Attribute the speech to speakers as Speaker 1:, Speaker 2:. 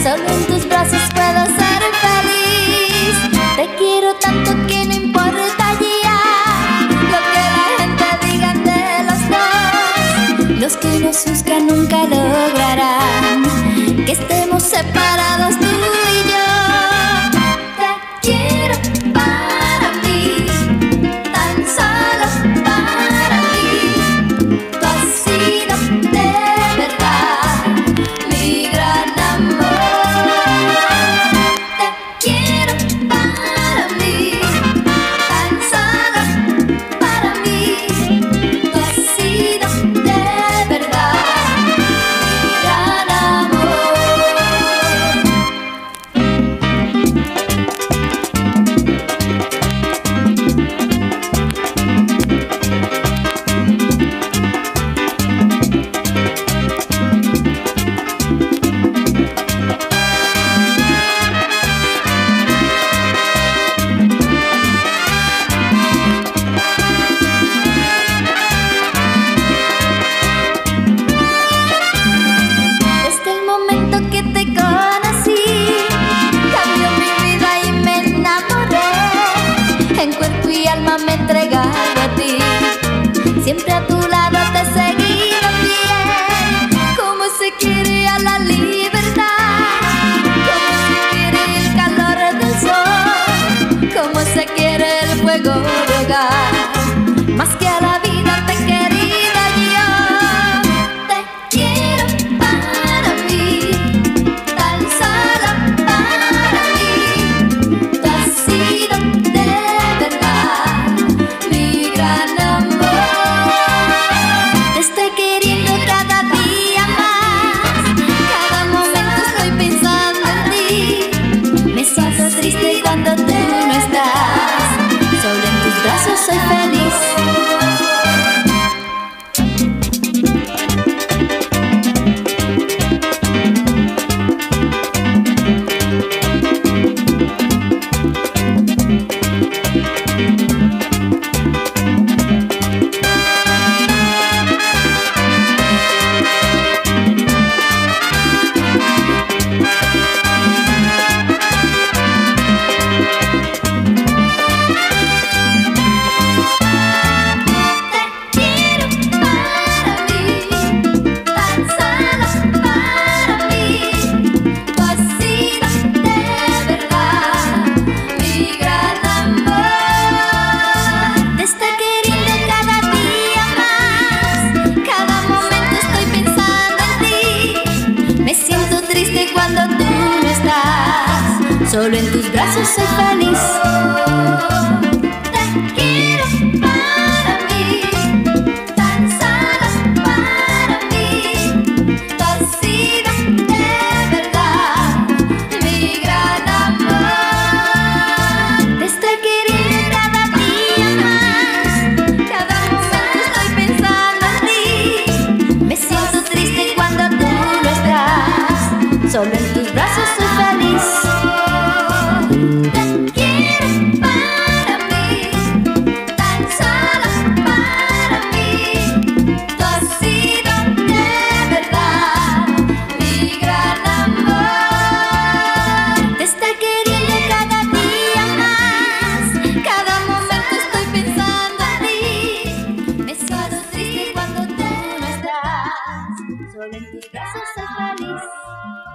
Speaker 1: Solo en tus brazos puedo ser feliz. Te quiero tanto que no importa ya lo que la gente diga de los dos. Los que nos juzgan nunca lograrán que estemos separados tú y yo. Te quiero para mí, tan solo para mí. Tú has sido de verdad mi gran amor. Te quiero para mí, tan solo para mí. Tú has sido de verdad mi gran amor. Desde el momento que te conocí, cambió mi vida y me enamoré. En cuerpo y alma me he entregado a ti. Siempre a tu lado te he seguido fiel. Como se quiere a la libertad, como se quiere el calor del sol, como se quiere el fuego de hogar. Más que a la vida te he querido yo. Te quiero para mí, tan solo para mí. Tú has sido de verdad mi gran amor. Te estoy queriendo cada día más. Cada momento estoy pensando en ti. Me siento triste cuando tú no estás. Solo en tus brazos soy feliz. Cuando tú no estás, solo en tus brazos soy feliz. Te quiero para mí, tan solo para mí. Tú has sido de verdad mi gran amor. Te estoy queriendo cada día más. Cada momento estoy pensando en ti. Me siento triste cuando tú no estás. Solo en tus brazos soy feliz. Te quiero para mí, tan solo para mí. Tú has sido de verdad mi gran amor. Te estoy queriendo cada día más. Cada momento estoy pensando en ti. Me siento triste cuando tú no estás. Solo en tus brazos soy feliz.